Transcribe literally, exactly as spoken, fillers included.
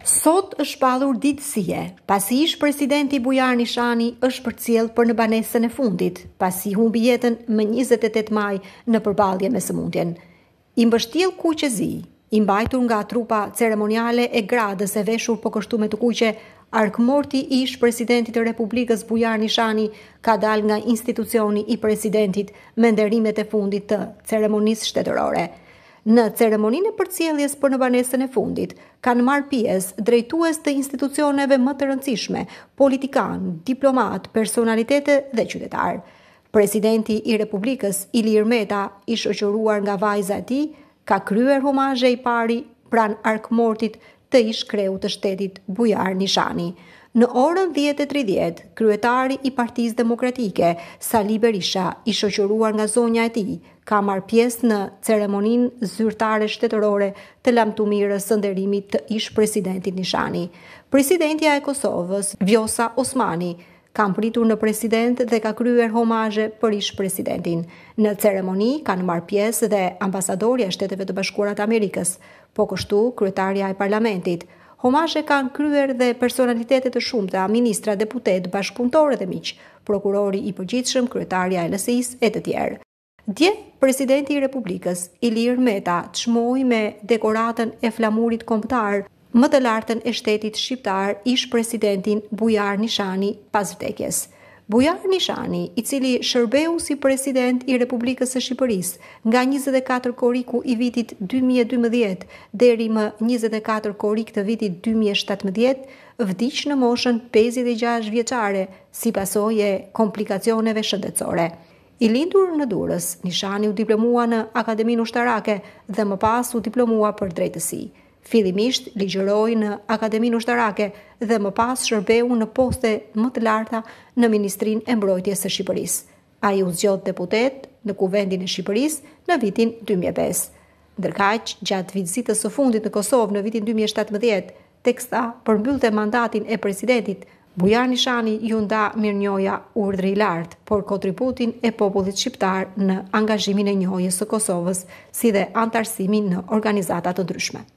Sot është shpallur ditësie, pasi ish presidenti Bujar Nishani është përcjell për në banesën e fundit, pasi humbi jetën më njëzet e tetë maj në përballje me sëmundjen. I mbështjell kuqe zi, i mbajtur nga trupa ceremoniale e gradës e veshur po koshtume të kuqe, arkmorti i ish presidentit të Republikës Bujar Nishani ka dal nga institucioni i presidentit me nderimet e fundit të ceremonisë shtetërore. Në ceremoninë e përcjelljes për në banesën e fundit, kanë marrë pjesë drejtues të institucioneve më të rëndësishme, politikan, diplomat, personalitete dhe qytetar. Presidenti i Republikës, Ilir Meta, i shoqëruar nga vajza e tij, ka kryer homazhe i pari pran arkmortit të ish kreu të shtetit Bujar Nishani. Në orën dhjetë e tridhjetë, kryetari i Partisë Demokratike, Sali Berisha, i shoqëruar nga zonja e tij, ka marrë pjesë në ceremoninë zyrtare shtetërore të lamtumirës së nderimit të ish presidentit Nishani. Presidentja e Kosovës, Vjosa Osmani, ka mpritur në president dhe ka kryer homazhe për ish presidentin. Në ceremoni kanë marrë pjesë dhe ambasadorja e Shteteve të Bashkuara të Amerikës, po kështu kryetaria e parlamentit. Homazhe kanë kryer dhe personalitete të shumta, ministra, deputet, bashkëpunëtorë dhe miq, prokurori i përgjithshëm, kryetaria e L S I-s e të tjerë. Dje, presidenti i Republikës, Ilir Meta, çmoi me dekoratën e flamurit kombëtar, më të lartën e shtetit shqiptar, ish presidentin Bujar Nishani pas vdekjes. Bujar Nishani, i cili shërbeu si president i Republikës së Shqipërisë nga njëzet e katër korriku i vitit dy mijë e dymbëdhjetë deri më njëzet e katër korrik të vitit dy mijë e shtatëmbëdhjetë, vdiq në moshën pesëdhjetë e gjashtë vjeçare si pasojë e komplikacioneve shëndetësore. I lindur në Durrës, Nishani u diplomua në Akademinë Ushtarake dhe më pas u diplomua për drejtësi. Fillimisht ligjëroi në Akademinë Ushtarake dhe më pas shërbeu në poste më të larta në Ministrinë e Mbrojtjes së Shqipërisë. Ai u zgjodh deputet në Kuvendin e Shqipërisë në vitin dy mijë e pesë. Ndërkaq, gjatë vizitës së fundit në Kosovë në vitin dy mijë e shtatëmbëdhjetë, teksa përmbyllte mandatin e presidentit, Bujar Nishani ju nda mirënjohja urdhri i lartë, por kontributin e popullit shqiptar në angazhimin e njohjes së Kosovës, si dhe antarësimin në organizata të ndryshme.